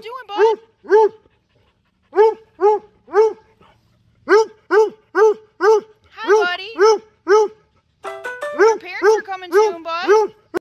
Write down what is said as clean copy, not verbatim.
doing, bud? Hi, buddy. Your parents are coming soon, bud.